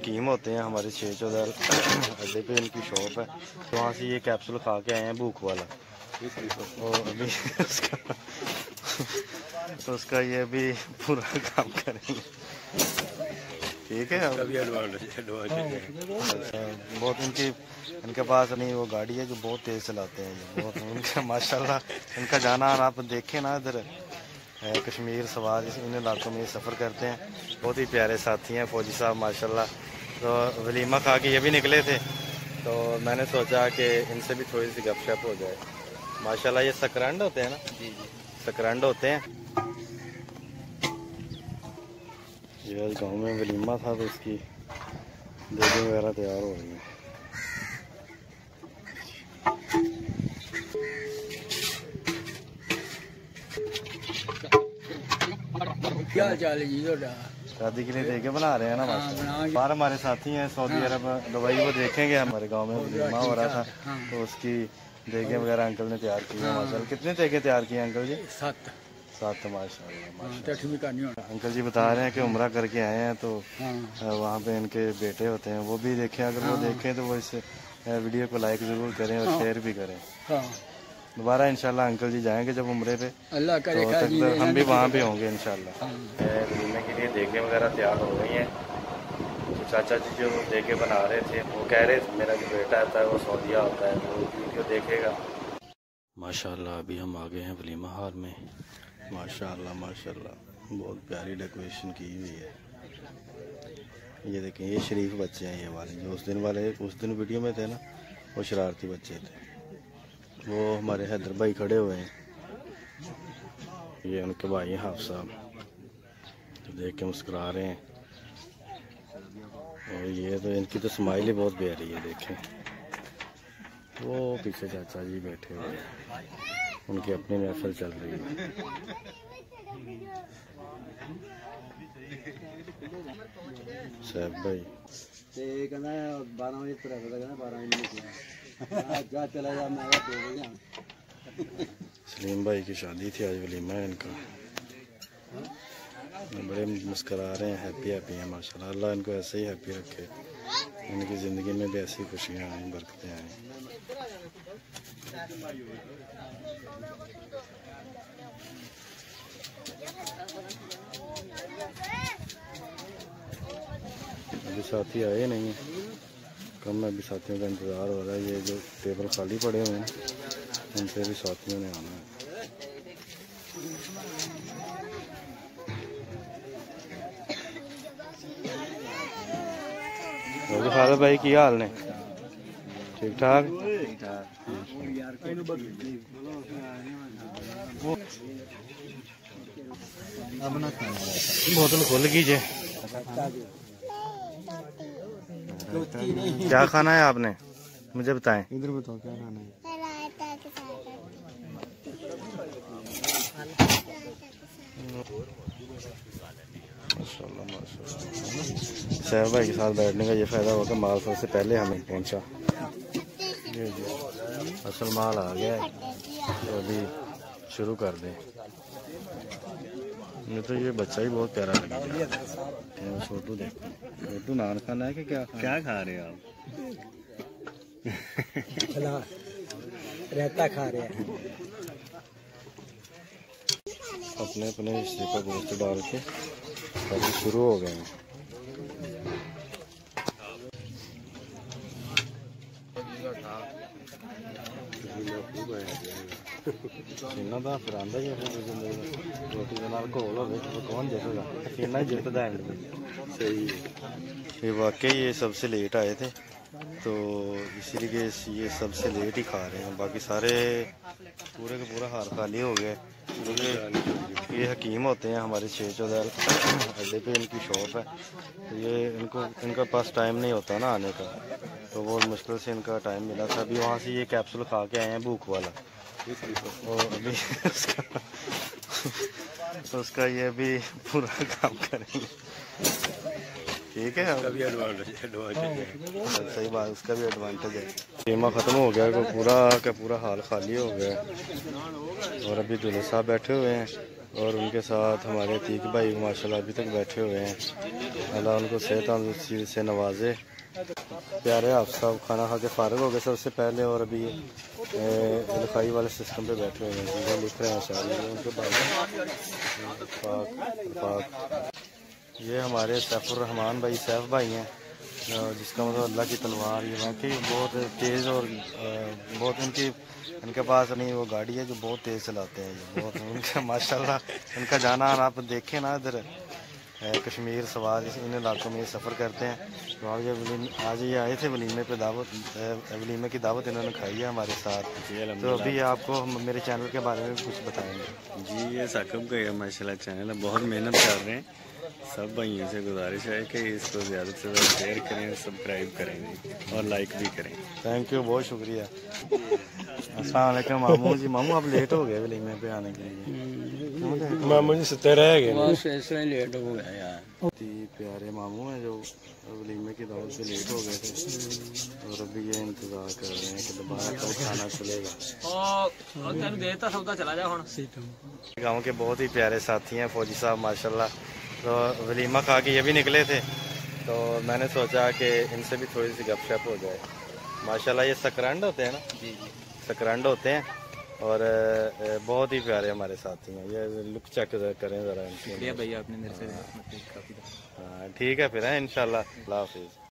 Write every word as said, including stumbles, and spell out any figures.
कीम होते हैं हमारे छः चौदह अड्डे पे इनकी शॉप है, तो वहाँ से ये कैप्सूल खा के आए हैं भूख वाला। और अभी उसका उसका ये अभी पूरा काम करेंगे। ठीक है, अभी बहुत इनकी इनके पास नहीं वो गाड़ी है जो बहुत तेज़ चलाते हैं, ये बहुत उनका माशाल्लाह इनका जाना आना आप देखें ना, इधर कश्मीर सवार इन इलाकों में सफ़र करते हैं। बहुत ही प्यारे साथी हैं फौजी साहब माशाल्लाह। तो वलीमा खा के ये भी निकले थे, तो मैंने सोचा कि इनसे भी थोड़ी सी गपशप हो जाए। माशाल्लाह ये सकरंड होते हैं ना? जी जी सकरंड होते हैं। ये आज गाँव में वलीमा था तो इसकी देगें वगैरह तैयार हो रही हैं। क्या चाल है जी? शादी के लिए देगे बना रहे हैं ना माशाल्लाह। बाहर हमारे साथी हैं सऊदी अरब दुबई, वो देखेंगे हमारे गांव में वलीमा हो रहा था तो उसकी देगे वगैरह अंकल ने तैयार की है माशाल्लाह। कितने देगे तैयार किए अंकल जी? सात सात माशाल्लाह। अंकल जी बता रहे हैं कि उम्रा करके आए हैं तो वहाँ पे इनके बेटे होते हैं, वो भी देखें, अगर वो देखें तो वो इस वीडियो को लाइक ज़रूर करें और शेयर भी करें। दोबारा इंशाल्लाह अंकल जी जाएंगे जब उम्रे पे, अल्लाह करे तो तक हम भी वहाँ पे होंगे इंशाल्लाह। वलीमे के लिए देगे वगैरह तैयार हो गई हैं। तो चाचा जी जो देगे बना रहे थे वो कह रहे थे मेरा जो बेटा आता है वो सऊदीया होता है, वो वीडियो देखेगा। माशाल्लाह अभी हम आ गए हैं वलीमा हाल में। माशाल्लाह माशाल्लाह बहुत प्यारी डेकोरेशन की हुई है। ये देखें, ये शरीफ बच्चे हैं, ये वाले जो उस दिन वाले उस दिन वीडियो में थे ना, वो शरारती बच्चे थे। वो हमारे हैदर भाई खड़े हुए हैं, ये उनके भाई हाफ साहब, तो देख के मुस्कुरा रहे हैं। और ये तो इनकी तो स्माइल ही बहुत प्यारी है, देखें। वो पीछे चाचा जी बैठे हुए हैं, उनकी अपनी महफिल चल रही है। साहब भाई बारह बजे सलीम भाई की शादी थी आज, वलीमा है इनका। बड़े मुस्करा रहे हैं, हैप्पी हैप्पी हैं माशाल्लाह। अल्लाह इनको ऐसे ही हैप्पी रखे, इनकी ज़िंदगी में भी ऐसी खुशियाँ आएँ, बरकतें आएँ। अभी साथी आए नहीं हैं, कम में भी साथियों का इंतज़ार हो रहा है। ये जो टेबल खाली पड़े हुए हैं उन पे भी साथियों ने आना है। खालिद भाई की हाल ने? ठीक ठाक। बोतल खुल गई जे। क्या खाना है आपने, मुझे बताएं। इधर बताओ क्या खाना है। माशाल्लाह माशाल्लाह। साहब भाई के साथ बैठने का ये फ़ायदा होगा, माल सबसे पहले हमें पहुंचा। जी जी असल माल आ गया है, तो अभी शुरू कर दें। मुझे तो ये बच्चा ही बहुत प्यारा लगा। छोटू देखो, छोटू नान खाना है कि क्या क्या खा रहे हो आप? रहता खा रहे हैं। अपने अपने हिस्से का गोश्त डाल के अभी शुरू हो गए हैं। सीना तो फिर आंदा ही है, रोटी के नाल घोल हो तो कौन देखेगा, सीना ही जितदा एंड में। सही है, ये वाकई ये सबसे लेट आए थे तो इसीलिए ये सबसे लेट ही खा रहे हैं। बाकी सारे पूरे का पूरा हार खाली हो गया। ये हकीम होते हैं हमारे छः चौदह अड्डे पे इनकी शॉप है, तो ये इनको इनका पास टाइम नहीं होता ना आने का, तो बहुत मुश्किल से इनका टाइम मिला था। अभी वहाँ से ये कैप्सूल खा के आए हैं भूख वाला। और अभी उसका उसका ये भी पूरा काम करेंगे। ठीक है, भी एडवांटेज सही बात, उसका भी एडवांटेज है। कीमा ख़त्म हो गया, को पूरा का पूरा हाल खाली हो गया। और अभी दूल्हे साहब बैठे हुए हैं, और उनके साथ हमारे अतीक भाई माशाल्लाह अभी तक बैठे हुए हैं। अल्लाह उनको सेहत तंदुरुस्ती से नवाजे। प्यारे आप सब खाना खा के फारग हो गए सबसे पहले, और अभी लिखाई वाले सिस्टम पे बैठे हुए हैं, चीज़ें लिख रहे हैं शायद उनके बाद। ये हमारे सैफुर्रहमान भाई सैफ भाई हैं, जिसका मतलब अल्लाह की तलवार। ये वाकई बहुत तेज़ और बहुत इनकी इनके पास नहीं वो गाड़ी है जो बहुत तेज़ चलाते हैं। ये बहुत उनका माशाल्लाह उनका जाना आना आप देखें ना, इधर कश्मीर सवार इन इलाकों में सफ़र करते हैं। तो आज ये आज ये आए थे वलीमे पे दावत, वलीमे की दावत इन्होंने खाई है हमारे साथ। तो अभी आपको हम मेरे चैनल के बारे में कुछ बताएंगे। जी ये साकिब का माशाल्लाह चैनल है, बहुत मेहनत कर रहे हैं। सब भाइयों से गुजारिश है कि इसको ज़्यादा से ज़्यादा शेयर करें, सब्सक्राइब करें और लाइक भी करें। थैंक यू, बहुत शुक्रिया। अस्सलाम वालेकुम मामू जी। मामू आप लेट हो गए वलीमे पे आने के लिए? मामू जी सत्तर रह गए, बस इसलिए लेट हो गया यार। प्यारे मामू हैं जो वलीमे की दावत से लेट हो गए थे, और अभी ये इंतज़ार कर रहे हैं कि दोबारा कब खाना चलेगा। गाँव के बहुत ही प्यारे साथी हैं फौजी साहब माशाल्लाह। तो वलीमा खा के ये भी निकले थे, तो मैंने सोचा कि इनसे भी थोड़ी सी गपशप हो जाए। माशाल्लाह ये सकरंड होते हैं ना? जी जी सकरंड होते हैं, और बहुत ही प्यारे हमारे साथी हैं। ये लुक चेक करें ज़रा इनकी। भैया आपने मेरे से काफ़ी। हाँ ठीक है फिर है इंशाल्लाह। अल्लाह हाफिज़।